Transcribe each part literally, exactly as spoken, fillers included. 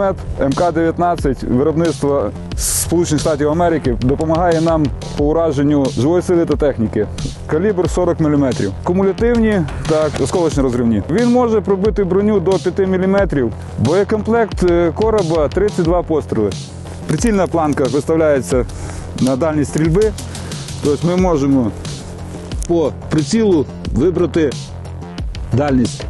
кулемет Ем Ка дев'ятнадцять виробництва Сполучених Штатів Америки допомагає нам по ураженню живої сили та техніки. Калібр сорок міліметрів. Кумулятивні та осколочно розривні. Він може пробити броню до п'яти міліметрів. Боєкомплект короба тридцять два постріли. Прицільна планка виставляється на дальність стрільби. Тобто ми можемо по прицілу вибрати дальність.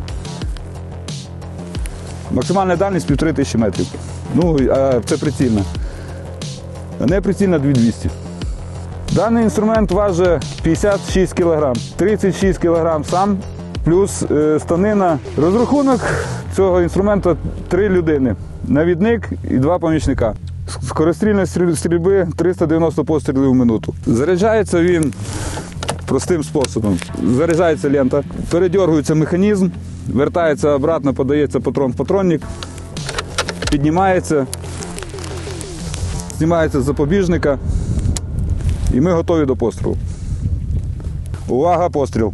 Максимальна дальність півтори тисячі метрів. Ну, а це прицільна. А не прицільна дві тисячі двісті. Даний інструмент важить п'ятдесят шість кілограм. тридцять шість кілограм сам, плюс е, станина. Розрахунок цього інструменту три людини. Навідник і два помічника. Скорострільність стрільби триста дев'яносто пострілів в минуту. Заряджається він простим способом. Заряджається лента, передергується механізм, вертається обратно, подається патрон в патронник, піднімається, знімається з запобіжника і ми готові до пострілу. Увага, постріл!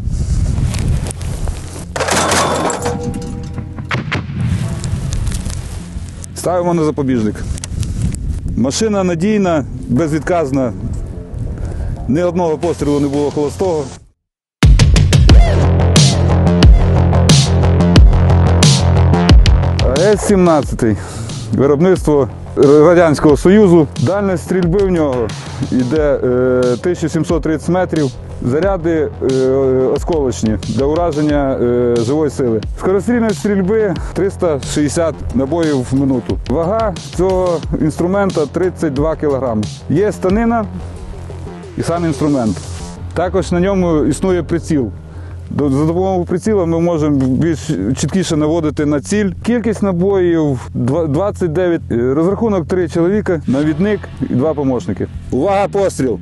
Ставимо на запобіжник. Машина надійна, безвідказна. Ні одного пострілу не було холостого. Ес сімнадцять. Виробництво Радянського Союзу. Дальність стрільби в нього йде е, тисяча сімсот тридцять метрів. Заряди е, осколочні для ураження е, живої сили. Скорострільність стрільби триста шістдесят набоїв в минуту. Вага цього інструмента тридцять два кілограми. Є станина і сам інструмент. Також на ньому існує приціл. За допомогою приціла ми можемо більш чіткіше наводити на ціль. Кількість набоїв двадцять дев'ять. Розрахунок три чоловіка, навідник і два помічники. Увага, постріл!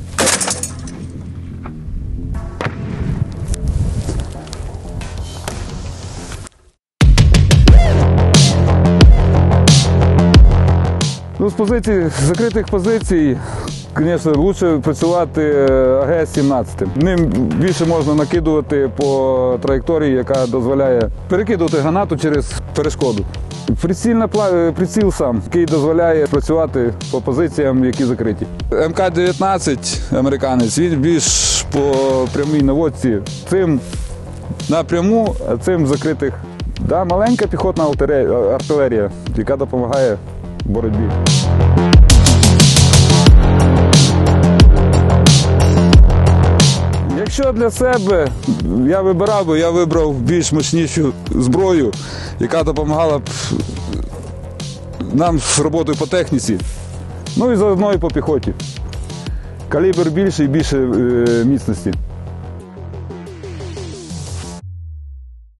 Ну, з позицій, з закритих позицій, звісно, краще працювати А Ге Ес сімнадцять. Ним більше можна накидувати по траєкторії, яка дозволяє перекидувати гранату через перешкоду. Прицільна, приціл сам, який дозволяє працювати по позиціям, які закриті. Ем Ка дев'ятнадцять, американець, він більш по прямій наводці. Цим напряму, а цим закритих. Да, маленька піхотна артилерія, яка допомагає в боротьбі. Якщо для себе я вибирав би, я вибрав більш мощнішу зброю, яка допомагала б нам з роботою по техніці, ну і заодно і по піхоті. Калібр більший і більше міцності.